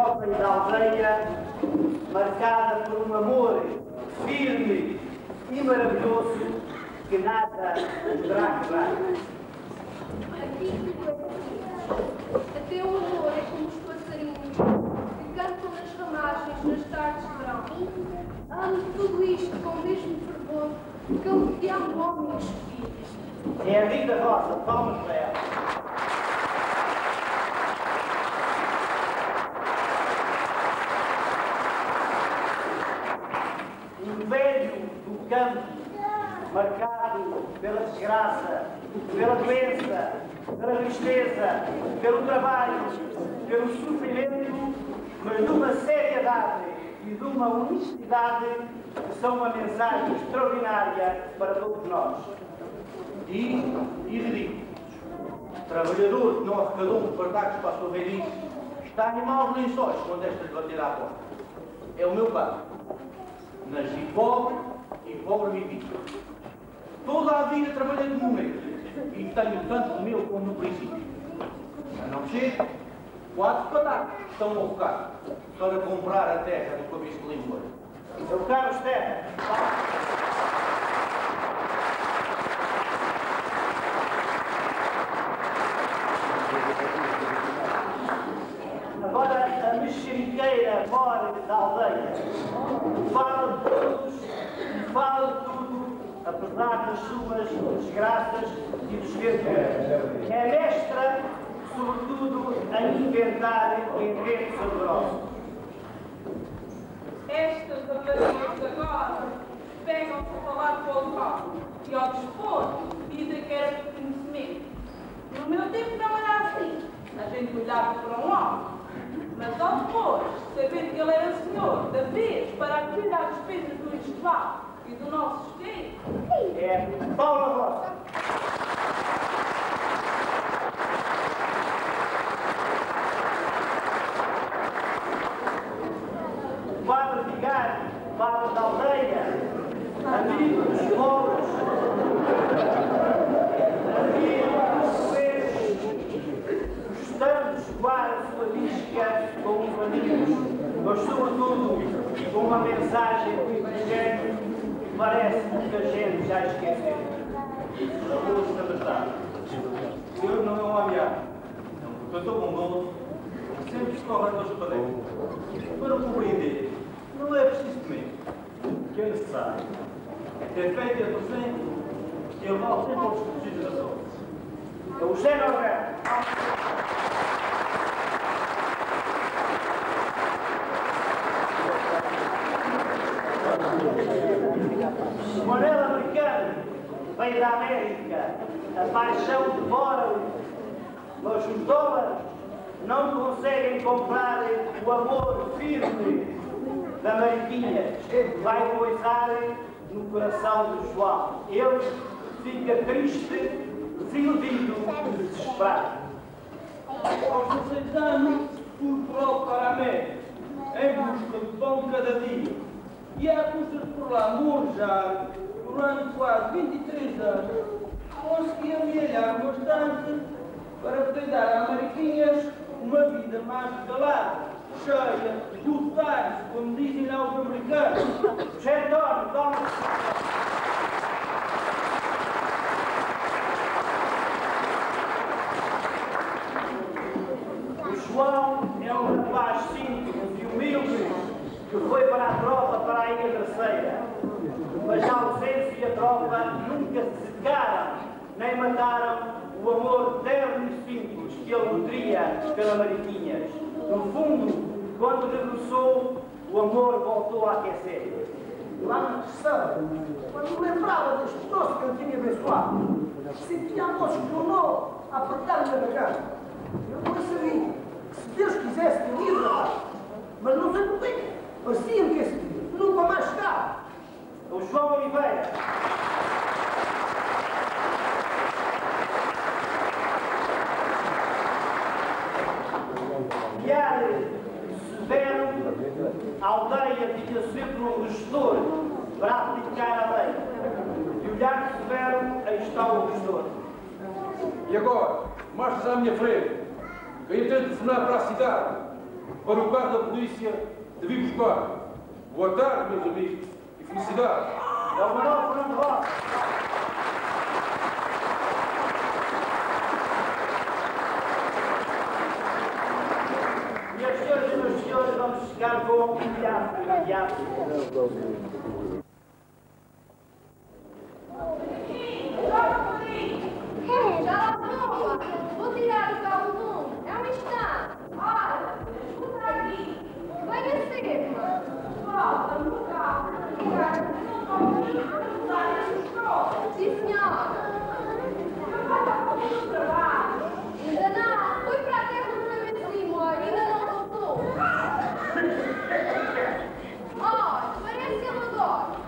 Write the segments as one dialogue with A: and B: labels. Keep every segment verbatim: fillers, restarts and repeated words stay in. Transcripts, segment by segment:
A: tropa e da aldeia, marcada por um amor firme e maravilhoso que nada poderá quebrar.
B: Aqui até o amor é como os passarinhos que cantam nas ramagens nas tardes de verão. Amo tudo isto com o mesmo fervor que eu que amo homens e filhos.
A: É a Rita Rosa, palmas para ela. Um velho do campo, marcado pela desgraça, pela doença, pela tristeza, pelo trabalho, pelo sofrimento, mas de uma seriedade e de uma honestidade que são uma mensagem extraordinária para todos nós. E, e digo, trabalhador que não arrecadou um pardacos para a sua velhice, está em maus lençóis quando estas bater à porta. É o meu pai. Nasci pobre e pobre vivi. Toda a vida trabalhei como ele e tenho tanto do meu como no princípio. A não ser quatro patacos que estão a focar para comprar a terra do Cabeça de Limoeiro. Seu Carlos Terra. Agora a mexeriqueira mora da aldeia. Fala de todos e fala de tudo, apesar das suas desgraças e desventuras. É mestra, sobretudo, a inventar inventos saborosos.
C: Estas raparigas agora pegam-se a falar com o local e ao dispor dizem que era por conhecimento. No meu tempo não era assim. A gente olhava para um homem. Mas ao depois, sabendo que ele era senhor da vez para acolher as despesas do enxoval e do nosso sustento,
A: é Paula Rosa. O padre vigário, o padre da aldeia, amigo dos pobres, amigo dos doentes, gostamos de coar a sua disca com os amigos, mas sobretudo com uma mensagem inteligente que parece que a gente já esqueceu. A Rua da Verdade. O senhor não é um ameaço, é um cantor bondoso, sempre escorre aos padeiros. Para o compreender, não é preciso comer. O que é necessário é ter feito e a presente e eu vou sempre aos desconhecidos da sorte. É o Gênero Roberto. O moneda americano veio da América, a paixão devora-o, mas os dólares não conseguem comprar o amor firme da Mariquinha, que vai coisar no coração do João. Ele fica triste, desiludido, desesperado. Aos dezesseis anos, fui logo para a América, em busca de pão cada dia. E à custa de por lá morjar, durante quase vinte e três anos, consegui amelhar bastante para poder dar a Mariquinhas uma vida mais calada, cheia, de otários, como dizem lá os americanos. Gentório, toma! O João é um rapaz simples e humilde que foi para a tropa para a Ilha Terceira. Mas a ausência e a tropa nunca se secaram, nem mataram o amor terno e simples que ele nutria pela Mariquinhas. No fundo, quando regressou, o amor voltou a aquecer. Lá na terceira, quando me lembrava deste doce que eu tinha abençoado, sentia a voz que tornou a apertar-me na garganta. Eu não sabia que se Deus quisesse ter ido, rapaz, mas não sei porquê. Parecia-me que esse dia nunca mais chegava. O João Oliveira. Guiar Severo, a aldeia tinha sempre um gestor para aplicar a lei. E olhar Severo, aí está o gestor.
D: E agora, marchas à minha frente, que eu tenho de telefonar para a cidade, para o carro da polícia de vir buscar. Boa tarde, meus amigos, e felicidades.
A: É o Manuel Fernando Rosa. Minhas senhoras e meus senhores, vamos chegar com um imediato, imediato.
B: Já lá toma! Vou tirar o carro do mundo. É um instante. Olha, escuta aqui. Venha cedo, mano. Volta no carro. Sim, senhora. Não vai estar fazendo o trabalho. Ainda não. Foi para a terra do Travessinho, ainda não voltou. Olha, parece ele agora.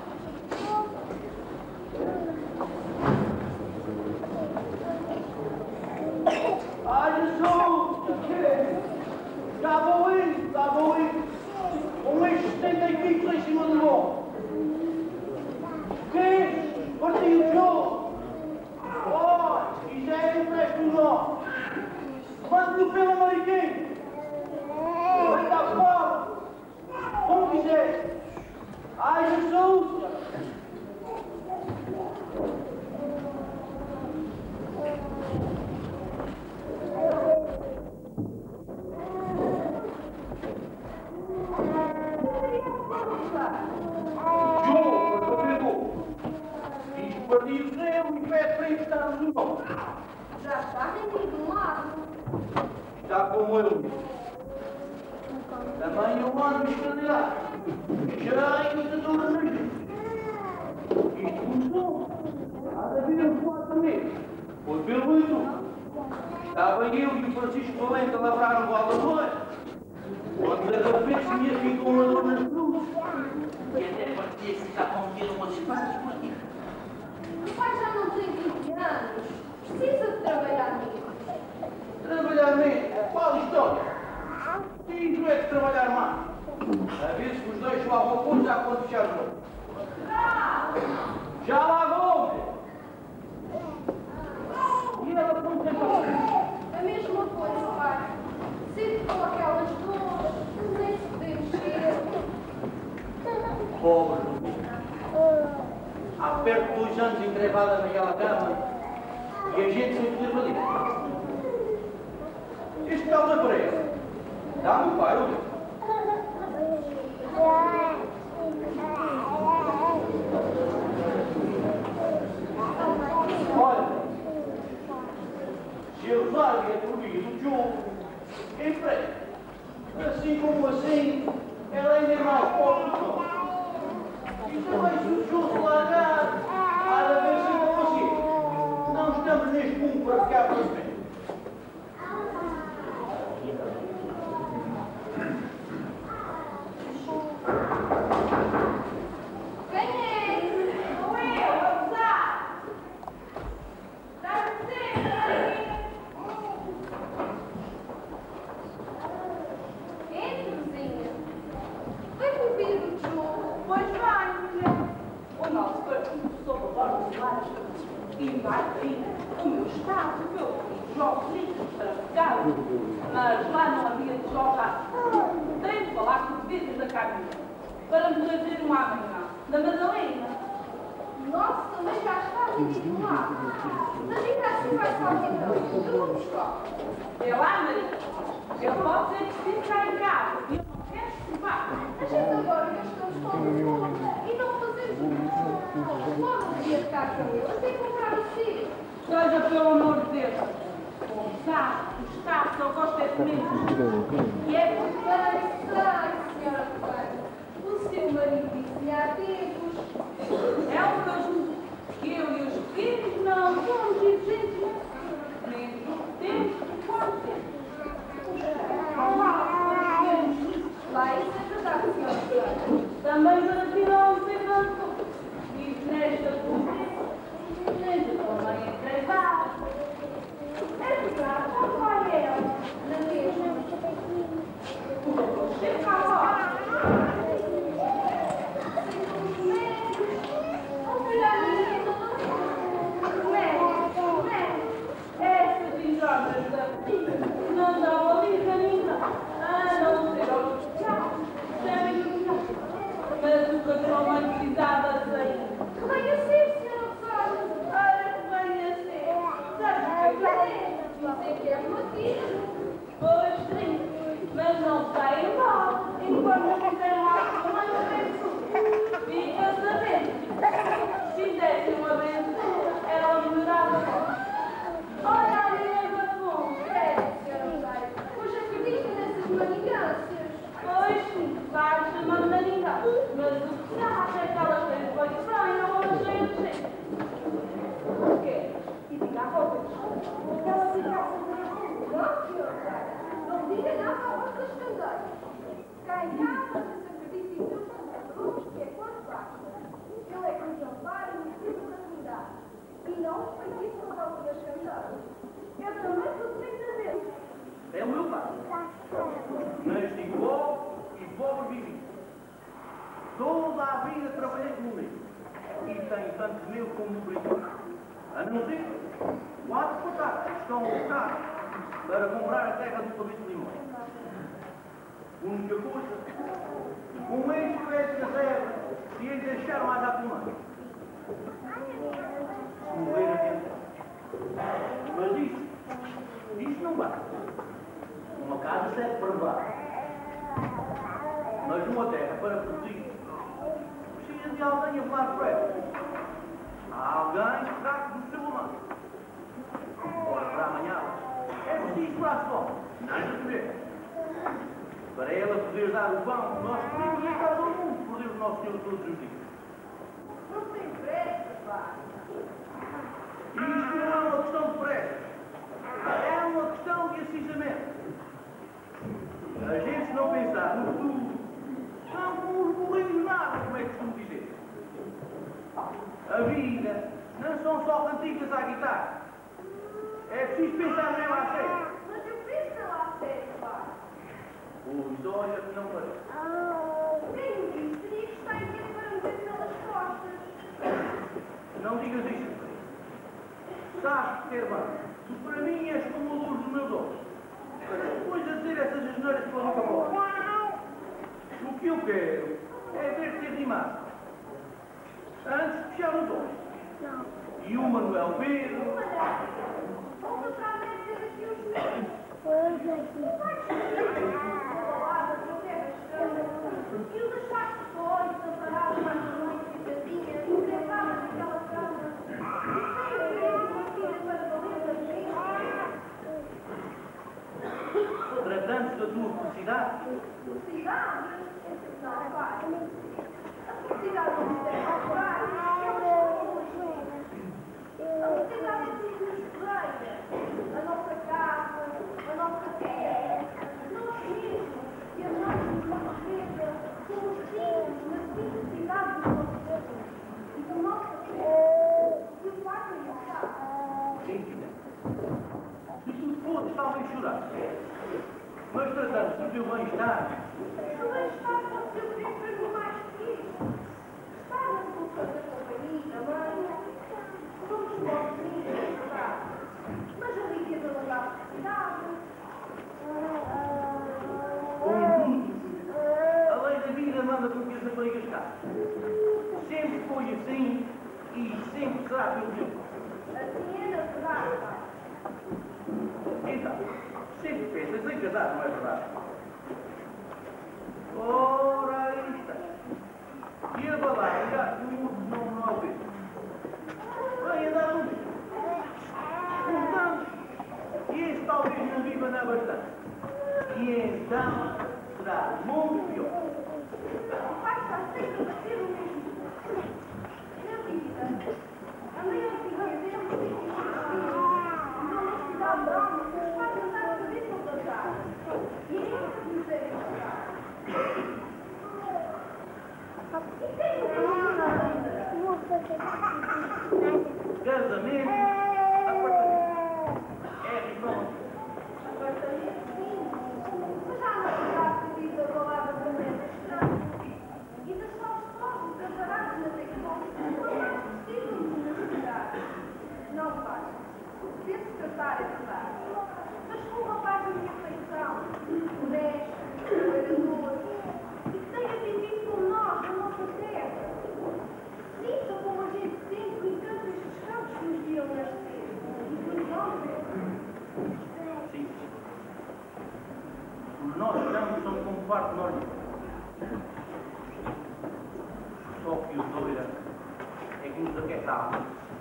A: Ai, Jesus! Já vou indo, já vou indo. Um eixo de setenta quilos em cima do morro. O quê? Partiu o jogo. Oh, e já é empresto um nó. Mande-o pelo Mariquinho. Vai dar fora. Como quiser. Ai, Jesus! Jogo, eu pegou. E partiu o seu e pede para emprestarmos um nó.
B: Já está rendido um lado.
A: Está como eu. Também eu mando escalhar. Já é que estou a rir. Isto começou. Há de haver uns quatro meses. Foi pelo YouTube. Estava eu e o Francisco Valente a lavrar o Valdamoura. Quando de repente me ficou uma dor nas cruzes. E até parecia que estava a meter umas espadas por aqui.
B: O pai já não tem vinte anos. Precisa de trabalhar nisso.
A: Trabalhar mesmo? Qual história? Isso é de trabalhar mais. A ver se os dois chovam a pôr já quando fechar o jogo. Já lá vou! E ela como tem para
B: A mesma coisa, pai. Sempre com aquelas dores, nem se podemos mexer.
A: Pobre menina. Há perto de dois anos encrevada naquela cama e a gente sem poder valer. Este tal da pressa. Dá-me o pai, olha. Olha, se eu largo a turbina do jogo, emprego. Assim como assim, ela ainda é mais pobre do que nós. E também se o jogo se largar, há de haver sempre a você. Não estamos neste mundo para ficar para sempre.
B: Quem é? Sou eu, abusar! Dá-me sempre! Entre, vizinha. Vem com o filho do jogo.
C: Pois vai, mulher. O nosso partido sob a borda do ar. E vai daí o meu estado, o meu jogos livres para ficar. Mas lá não havia de jogar. Tenho de falar com os vídeos da Camila para me trazer uma amanhã da Madalena.
B: Nossa, também já está vendido lá. Mas ainda assim vai sozinho. Eu vou buscar.
C: É lá, Maria. Ele pode ser preciso cá em casa e eu não quero escapar.
B: A gente agora gastamos todo o mundo e não fazemos nada. Logo devia ficar com ele até comprar o filho.
C: Seja pelo amor de Deus. Como sabe, o Estado só gosta de comer.
B: E é porque bem sei, senhora Ferreira. O seu marido disse há tempos.
C: É o que eu julgo. Que eu e os filhos não somos exigentes. Nem do tempo quanto tempo.
B: Lá isso é verdade, senhora Ferreira.
C: Também para ti não sei quanto. E nesta polícia, nesta também entregar. É verdade, não vai ela.
B: Na mesma.
C: O doutor chega agora.
B: Sem os médicos. Ou melhor, ninguém não. Médicos, médicos. Dizem que é uma tia.
C: Pois sim, mas não sai embora enquanto não fizer uma aventura. Fica sabendo. Se fizesse uma aventura, ela melhorava.
B: Olha a minha bagunça. É, senhora Rosário. Pois acredito nessas manigâncias.
C: Pois sim, vai chamando de ninguém. Mas o que se acha é que ela fez bem estranha ou cheia de gente. O quê? E fica a roupa.
B: Que ela fica a fazer a rua. Não, senhora Rosário. Não diga nada ao rosto das candeias. Cá em casa, se acredita em Deus como que é quanto basta. Ele é que nos ampara e nos livra da comunidade. E não os feitiços no rosto das candeias. Eu também sou sempre a Deus.
A: É o meu pai. Nasci pobre e pobre vivi. Toda a vida trabalhei como ele. E tenho tanto meu como o brinco. A não ser quatro patatas que estão alocadas para comprar a terra do Palito Limão. A única coisa, com este pé de reserva, se eles deixaram mais à comanda. Se morrer a gente. Mas isso, isso não basta. Uma casa serve para levar. Mas uma terra para produzir precisa de alguém a voar por ela. Há alguém que trate do seu amante. Ora, para amanhã, é preciso para a sol, não de comer. Para ela poder dar o pão que nós pedimos a cada mundo, por Deus nosso Senhor todos os dias.
B: Não tem pressa, pai.
A: E isto não é uma questão de pressa. É uma questão de acisamento. A gente se não pensar no futuro, não como os burrinhos nada, como é que costumo dizer. A vida não são só cantigas à guitarra. É preciso pensar nela a sério.
B: Mas eu penso nela a sério, pai.
A: Pois olha que não parece.
B: Quem me disse teria que estar em tempo para me ver pelas costas.
A: Não digas isso. Sabes que ter bem. Tu para mim és como a luz dos meus olhos. Depois de dizer essas asneiras pela boca fora. O que eu quero é ver-te animado. Antes de fechar os olhos. E o Manuel Pedro.
B: Vamos outra vez ter aqui os meus. E os achaste depois, separados mais uma noite de casinha, e sentados naquela cama. Sem ver uma filha para valer da gente.
A: Tratando-se da tua felicidade.
B: Felicidade? Não, pai. A felicidade não me deve procurar. A felicidade é tudo que nos rodeia. A nossa casa, a nossa terra, nós mesmos e a nossa riqueza somos filhos na simplicidade do nosso povo e do nosso povo. E o pai não sabe.
A: Sim, filha. Se tu fosse, talvez chorar. Mas tratando-se do teu bem-estar.
B: O bem-estar pode ser sempre mais que isso. Estar na boca da companhia, mãe. Somos pobres, é verdade. Mas a riqueza não dá felicidade.
A: Contudo, a lei da vida manda com que as raparigas casem. Sempre foi assim e sempre será pelo tempo.
B: Assim é na verdade, pai.
A: Então, sempre pensas em casar, não é verdade? Ora, aí está. E a balada já que o mundo não não é o mesmo. Vai andar no mesmo. Portanto, e esse talvez não viva não bastante. E então será muito pior.
B: O pai está sempre a bater o mesmo. Na vida, a maior riqueza é a felicidade. Uma honestidade de alma que nos faz andar a cabeça levantada. E é isso que nos deve encontrar. E tem o problema ainda.
A: Casamento, apartamento. É irmão.
B: Apartamento, sim. Mas já na verdade se diz a palavra também estranha. E das sós pobres amparados na tecnologia não mais precisam de necessidade. Não, pai. Penso tratar é verdade. Mas com um rapaz de minha feição, honesto, trabalhador, e que tenha vivido como nós, na nossa terra. Sinta como a gente sente e tanto estes campos que nos viram na
A: quarto normal. Só que o doida é que nos aquetava.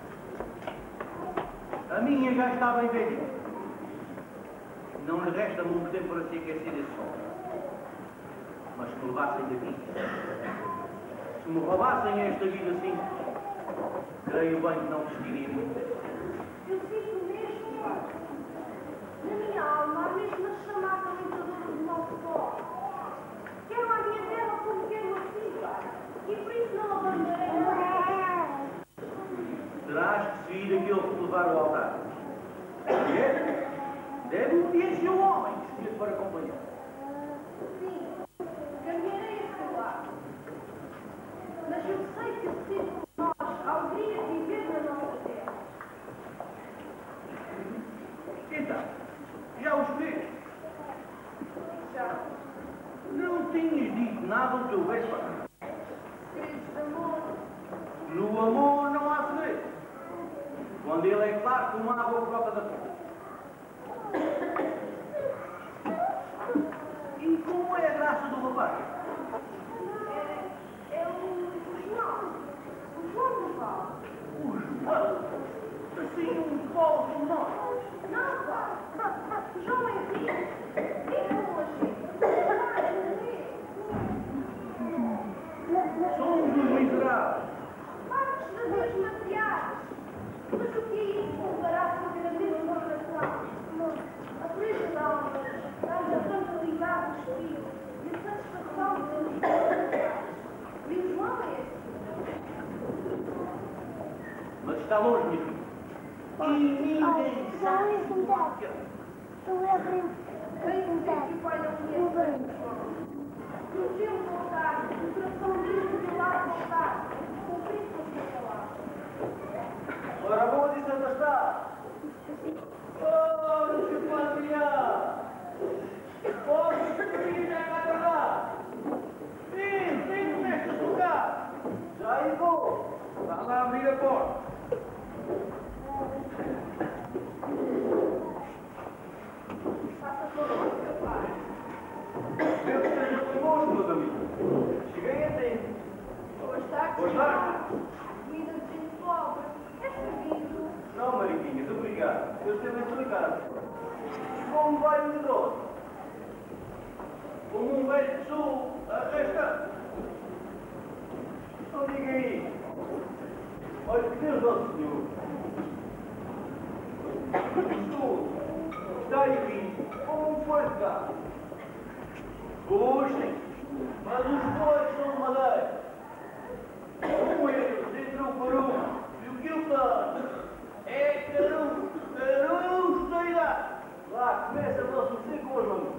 A: A minha já está bem velha. Não lhe resta muito tempo para se aquecer desse sol. Mas se me levassem daqui, se me roubassem esta vida assim, creio bem que não vestiria muito tempo.
B: Eu sinto mesmo, na minha alma, a mesma chamada lentadora do nosso sol. Quero a minha terra como quero a sua, e por isso não abandonarei.
A: Terás que seguir aquele que te levar ao altar. É? Deve obediência ao homem que escolhe para acompanhar.
B: Sim, caminharei a seu lado. Mas eu sei que preciso de nós a alegria de viver na nossa terra.
A: Então, já os vês?
B: Já,
A: Não tinhas dito nada do teu beijo para cá.
B: segredos de amor,
A: No amor não há segredo. Quando ele é claro como a água própria da fonte. E como é a graça do rapaz?
B: é, é o, o João. O João do Val.
A: O João. Assim, um falso nome.
B: Não, pai. O João é rico. Rico como a gente.
A: Somos os miseráveis.
B: Partes de Deus materiais. Mas o que é isso comparado com a grandeza do coração? A felicidade, a tranquilidade do espírito e a satisfação de Deus. E o João é esse.
A: Mas está longe, minha filha. E ninguém sabe o que é.
B: Bem dizer que o pai não conhece o João. Prometeu-me voltar, o coração livre de lá voltar. Cumprir com a sua palavra.
A: Ora, boa de Santa está. Oh, seu Padre! Posso subir a catedral? Sim, sim, mestre do lugar. Já aí vou. Está lá a abrir a porta.
B: Faça favor, seu pai.
A: Deus esteja convosco, meus amigos. Cheguei a tempo.
B: Boas tardes,
A: Boas tardes.
B: Comida de gente pobre. É servido.
A: Não, Mariquinhas, obrigado. Eu esteve em sua casa. Como vai o negócio? Como um velho de sul, arrasta. Não diga aí. Olha que Deus nosso Senhor. Estou. Está aqui. Como um forte gato. Puxem. Mas os bois são de madeira. Como eles entram por um. E o que eu faço? É caru, caru, doida! Lá começa a sofrer com as mãos.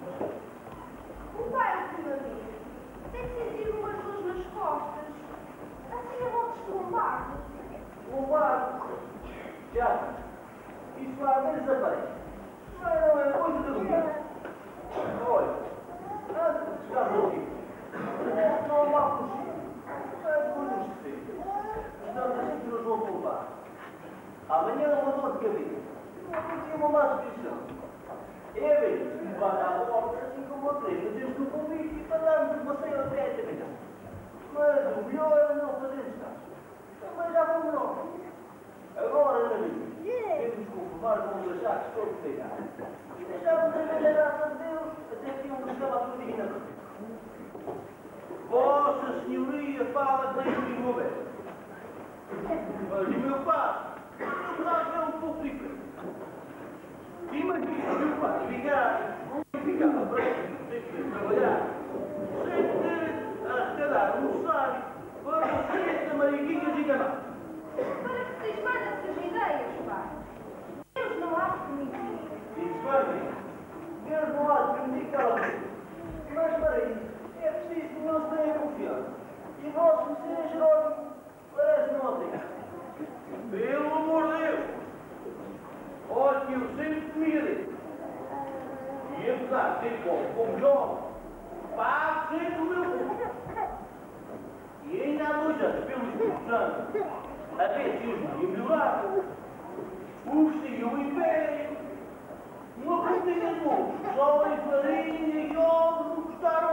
B: O pai, ultimamente, tem sentido umas dores nas costas. Assim eu vou destrombar.
A: Lombado. Já. Isso lá nem desaparece. Mas não é coisa de dormir. Olha. Antes de chegar aqui. Não vá fugir. É coisas de ser. Estamos assim que nos vão poupar. Amanhã é uma dor de cabeça. Não tinha uma má substituição. É bem, vai à porta assim como vocês. Fazemos um convite e falamos uma ceia diretamente. Mas o melhor é não fazermos caso. Também já vamos nós. Agora, meu amigo, temos que conformar com os achados todos pegados. E deixamos a velha graça de Deus até que um chama a sua divina. Vossa Senhoria fala que tem o livro aberto. Mas o meu pai, o meu pai é um pouco diferente. Imagina o meu pai ficar, ficava para ter que trabalhar, sem ter a arrecadar um salário para ser esta mariquinha gigante.
B: Para que se desmane essas ideias, pai. Deus não há de permitir.
A: Isso vai bem. Deus não há de permitir que ela veja. Mas para isso, é preciso que não se tenha confiança. E o vosso Messias Jerónimo parece não a ter. Pelo amor de Deus! Olha que eu sempre temia dele. E apesar de ter como, como jovem, pago sempre o meu povo. E ainda há dois anos, pelo Espírito Santo, até se os podia melhorar. Oferecia o Império, uma cortina de ovos, só em farinha e ovos não custaram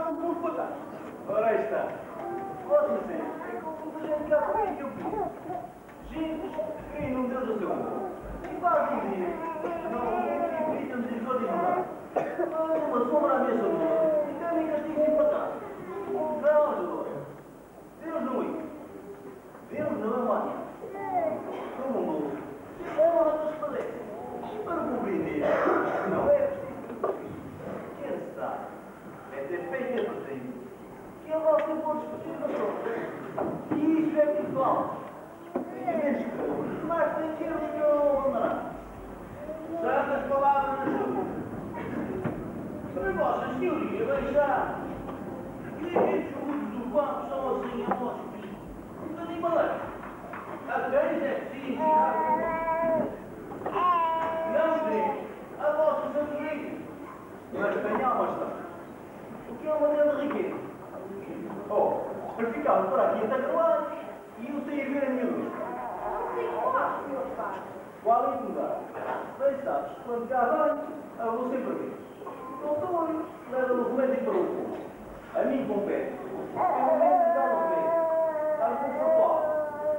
A: mas é, é como a gente cá foi que eu vi. Gente que creem num Deus do seu amor. E vai dizer, não acreditam de misericórdia e bondade. Uma sombra à minha sombra, e também castigo sem passar. Não, Deus. Deus não é. Deus não é uma aliança. Como um louco. É uma das padecas. Para compreender, não é preciso. Quem sabe é ter feito a presente que ele vai ser pode discutir da sua. E isso é pessoal. E menos que mais tem que eles que eu abandonar. Santas palavras na chuva. Para vossas teorias, bem já. E estes juros do banco são assim a nós. Os animais. A cães é preciso ensinar. Não creem a vossa sabedoria. Mas tenham uma está. O que é uma grande riqueza? Oh, mas ficamos por aqui até claro e eu sei ver a minha luz.
B: Não sei qual, senhor Padre.
A: Qual é que dá? Bem sabes, quando cá vai, eu vou sempre ver. Doutor, leva-me o remédio para o povo. A mim compete. É o momento de dar o remédio. Dá-me com o propósito.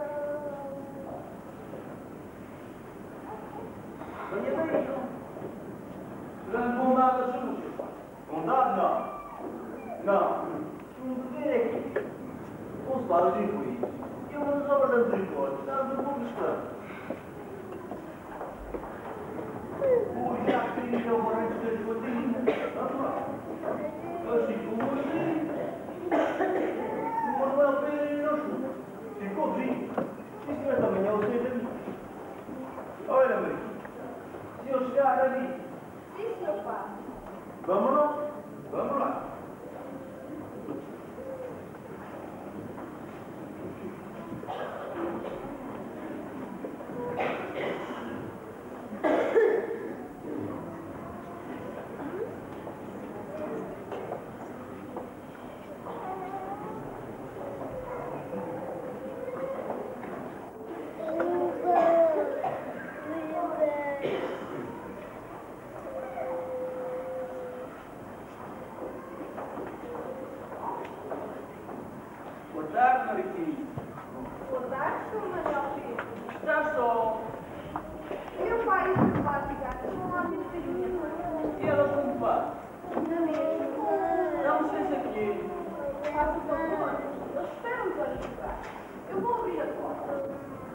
A: Venha daí, então. Grande bondade das suas. Bondade não. Não. Um dever é que, consolar os infelizes, e uma das obras da misericórdia, dá-nos um pouco de esperança. Hoje já queria o barulho de ter escondido. Vamos lá. Assim como hoje, o Manuel Pedro não chuva. Ficou vivo. Isso que esta manhã o sei da mim. Olha, Maria, se eu chegar ali.
B: Sim, senhor Padre.
A: Vamos lá? Vamos lá. Boa tarde, Mariquinha.
B: Boa tarde, senhor Manuel Pedro.
A: Está só.
B: Meu pai e o seu pai ligaram. Estão lá dentro da minha mãe.
A: E ela como faz?
B: Na mesma.
A: Dá licença aqui.
B: Faça o favor. Eles esperam-nos ali entrar. Eu vou abrir a porta.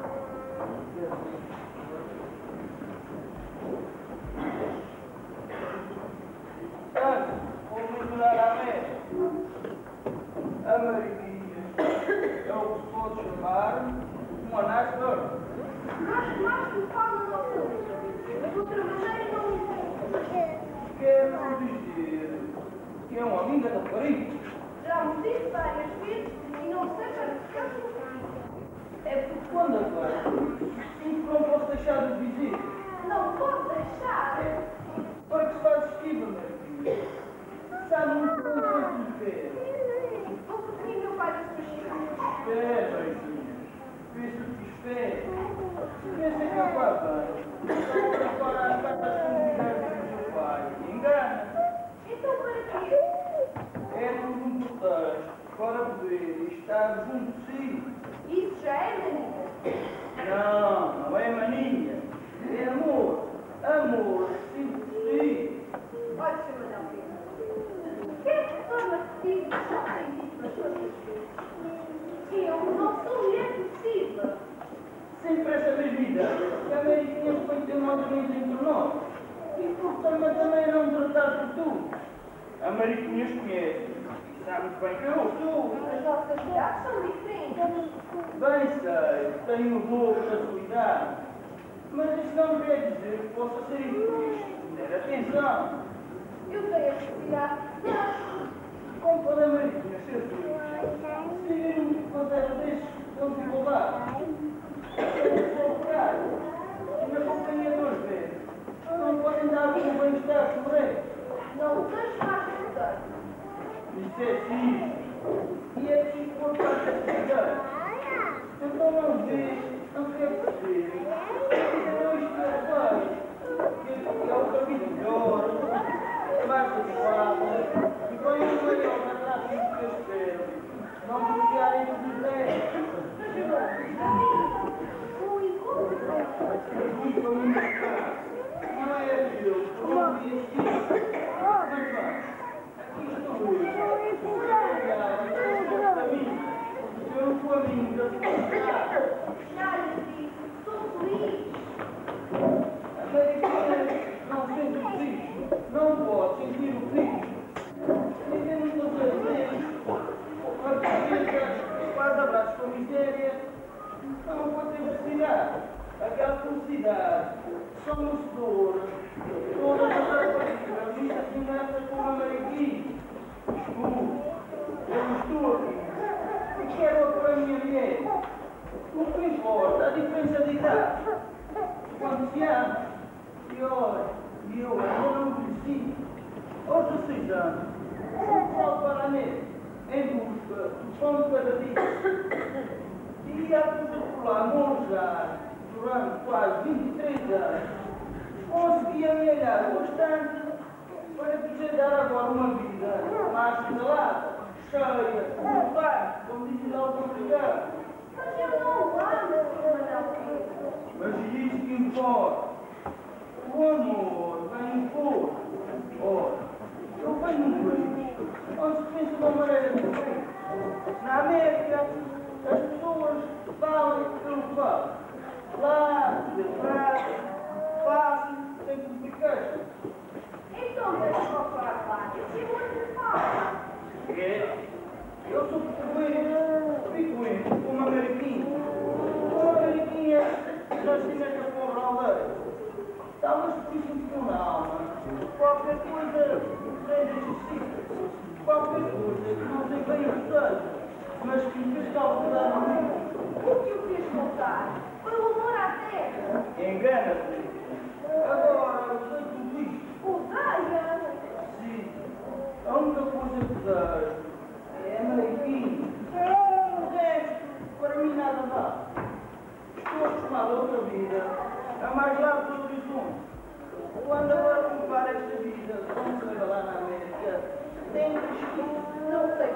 A: Ah, vou misturar a mesa. A Mariquinha é o que se pode chamar um anastor.
B: Nós mais que fala na nossa língua. Eu vou trabalhar e não me entendo.
A: Quero dizer que é uma linda rapariga.
B: Já me disse várias vezes e não sei para que canto.
A: É porque quando agora, sinto que não posso deixar de dizer.
B: Não posso deixar.
A: Para que se faz esquiva, Mariquinha. Sabe muito bem quanto lhe quero.
B: Vou pedir meu pai a sua chegada.
A: Espera, Mariquinha. Penso que espera. Pensa que eu vá bem. Agora para as cartas comunidades do seu pai. Engana.
B: Então para quê?
A: É tudo um pretexto para poder estar junto de si.
B: Isso já é mania.
A: Não, não é mania. É amor. Amor, sim, sim.
B: Olha, senhor Manuel Pedro. O que é que torna possível que já tem dito nas suas vezes? Que eu não sou mulher possível.
A: Sempre essa mesma ideia. Que a Mariquinha foi ter mais ou menos entre nós. E porque também, também não me tratar por tu. A Mariquinha os conhece. E sabe muito bem que eu sou.
B: As nossas idades são diferentes.
A: Bem sei, tenho o dobro da sua idade. Mas isso não quer dizer que possa ser infeliz. Ter atenção.
B: Eu tenho a necessidade.
A: Como pode a Mariquinha ser feliz? Se vir um contrário desses com dificuldade. Eu sou operário. E na companhia dos velhos não podem dar um bem-estar correto.
B: Não seja mais importante.
A: Isso é sim. E é preciso pôr parte dessa idade. Então não vê, não quer perceber. Não isto é pai. Que é o caminho melhor. Basta de fácil. E põe o melhor na traça que eu espero. Não bloquearem Não foi importa a diferença de idade. Quantos anos? E olha, e eu ainda não cresci. Aos dezesseis anos, fui para a mesa, em busca do pão de cada dia. E a particular monjar durante quase vinte e três anos, consegui amelhar bastante para poder dar agora uma vida mais regalada, cheia, muito bem, como dizem aos americanos.
B: Mas eu não amo, senhor Manuel Pedro.
A: Mas isso que importa. O amor vem impor. Ora, eu venho um país onde se pensa de uma maneira diferente. Na América, as pessoas valem pelo que valem. Lá, democrático, fácil, sem complicações.
B: Então, deixa eu falar lá. Esse é muito fácil.
A: É, eu sou português, fico entre como americano. Como americana, nasci nesta pobre aldeia. Talvez por na alma, qualquer coisa seja justiça, qualquer coisa que não sei bem o que seja, mas que me fez calcular a mim.
B: O que o fez voltar? Foi o amor à terra.
A: Engana-te. Agora eu sei tudo isto.
B: Odeia.
A: Sim, a única coisa que desejo é americano. O resto, para mim, nada dá. Estou acostumado a outra vida, a mais largo do horizonte. Quando agora comparo esta vida com se vê lá na América, tem que
B: Não sei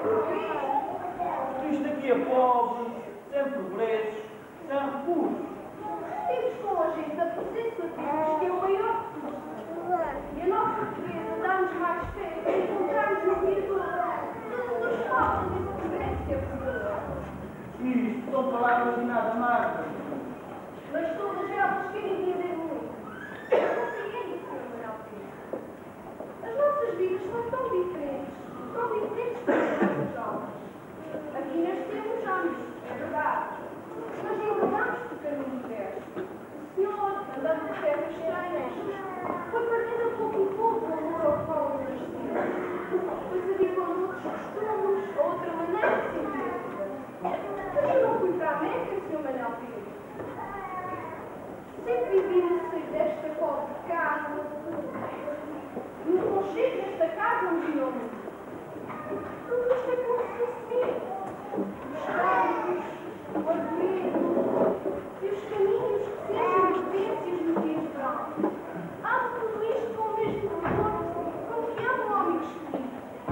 B: porquê.
A: isto aqui é pobre, sem progressos, sem recursos.
B: Temos com a gente a presença de Deus, que é o maior de tudo. E a nossa portuguesa dá-nos mais fé para encontrarmos no Criador. Tudo nos falta desse progresso que é verdadeiro.
A: Isto são palavras e nada mais.
B: Mas todas elas querem dizer muito. Eu compreendo, senhor Manuel Pedro. As nossas vidas são tão diferentes. Tão diferentes para as nossas almas. Aqui nascemos anos, é verdade. Mas não mudamos de caminho inverso. O Senhor, andando por terras estranhas, foi perdendo a pouco e pouco o amor ao qual nos nasceu. Foi se habituando a outros costumes, a outra maneira de sentir a vida. Mas eu não fui para a América, senhor Manuel Pedro. Sempre vivi no seio desta pobre casa, no conchego desta casa onde eu me. Tudo isto aconteceu assim. Os campos, o argumento e os caminhos que se enchem de bênçãos nos dias de verão. Amo tudo isto com o mesmo amor com que amo o homem escolhido.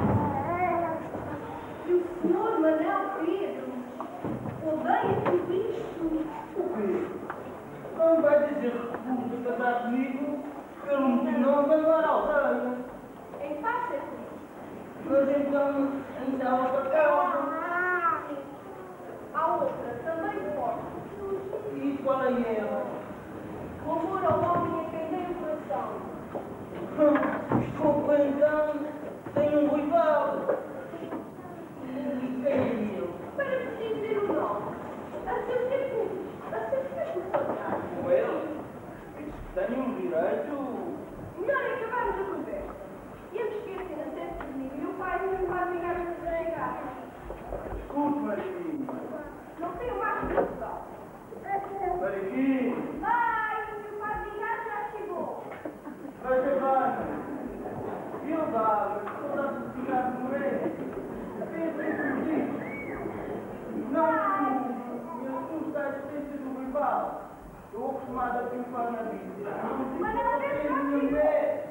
B: E o senhor Manuel Pedro odeia tudo isto.
A: O quê? Não vai dizer que recusa casar comigo pelo motivo não de levar a aldeia.
B: Em paz, é feliz.
A: Mas então, ainda há outra causa.
B: A outra, também forte.
A: E qual é ela?
B: O amor ao homem é quem tem o coração.
A: Desculpa, então, tenho um rival. E quem é ele?
B: Para vos dizer o nome, a seu tempo, a seu tempo sonhar.
A: Com ele? Tenho um direito.
B: Melhor é acabarmos a conversa. Íamos esquecer a sete de mim e meu pai não vai ligar a chegar.
A: Escute, Mariquinho.
B: Não tenho mais que Portugal.
A: Mariquinho.
B: Pai, o meu pai ligar já chegou.
A: Veja bem. Eu dava toda a felicidade por ele. Pense por ti. Não, eu sou da existência do rival. Estou acostumado a triunfar na vida.
B: Mas não
A: tem
B: deixa
A: minha
B: aqui.
A: mulher.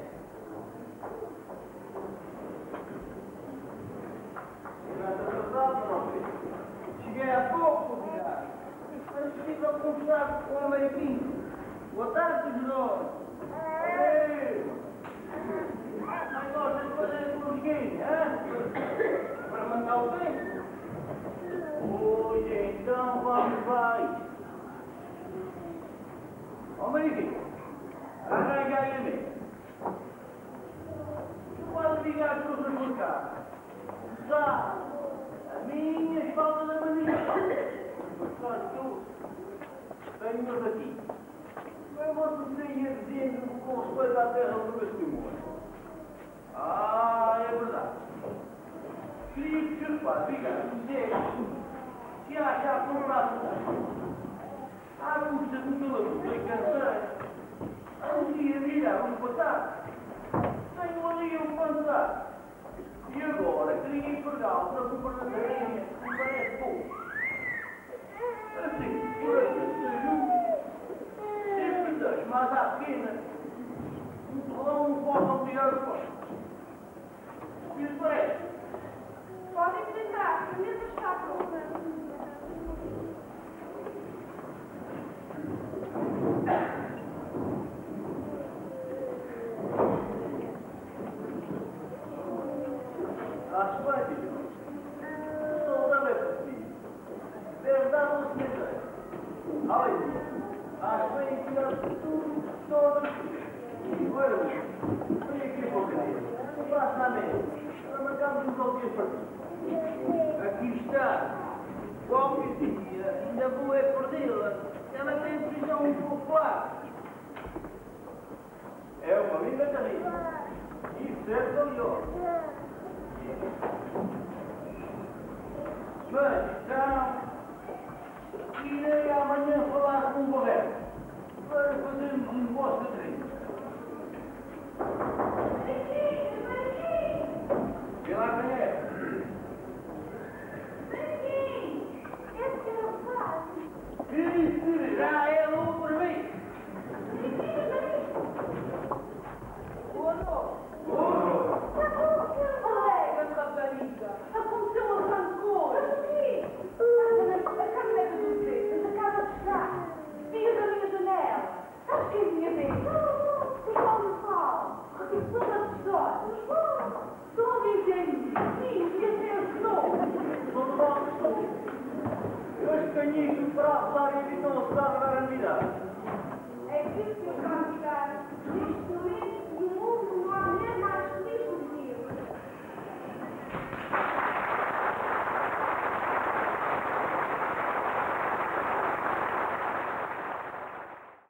A: Cheguei há pouco, obrigado. Mas estive a conversar com o americano. Boa tarde, Jerome. Ei! Mas gosta de fazer português, hã? Para mandar o tempo? Hoje então vamos vai. Ó, americano, arranca aí a mesa. Tu pode ligar para os meus carros. Já, a minha espalda da mania. Mas tu, tenho-nos aqui. Eu vou dizer dizendo com respeito à terra do meu senhor. Ah, é verdade. Queria que o pai, diga, dizer, se há já comprado À custa de toda a complicação, um dia virá um passado. Tenho ali um passado. E agora queria empregá-lo para governadoria, me parece pouco. Assim, por aqui se sempre deixo mais à pequena, não possam tirar o pão. O que lhes parece?
B: Podem entrar, a mesa está pronta.
A: Acho bem, filho. Estou também para ti. Deve dar uma senhora. Além disso, acho bem que eu tudo, todas. Agora, vem aqui para o caminho. Passa na mesa. Para marcarmos uns outros para ti. Aqui está. Qualquer dia ainda vou é perdê-la. Ela tem prisão um pouco lá. É uma linda camisa. Isso é valioso. Bem, então, irei amanhã falar com o governo para fazermos um vosso treino. E lá vem ela. Que será ela por mim?
C: Boa noite.
A: Boa noite.
C: Colega rapariga, aconteceu uma grande coisa. Estava na caminhonete do Zé, na casa de chá. Vinha da minha janela. Sabes quem vinha mesmo? O João do Paulo. Repetiu toda a história. Estou a dizer-me. Sim, e até ajudou.
A: Tudo bom, estou. Hoje tenho isto para falar e então se dá a dar a novidade.
C: É que isso que eu quero ficar.